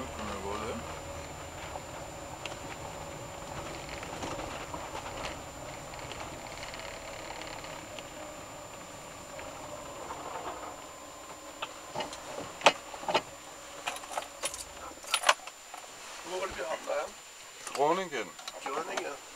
med både. Hvor var det, vi havnede af? Groningen. Groningen.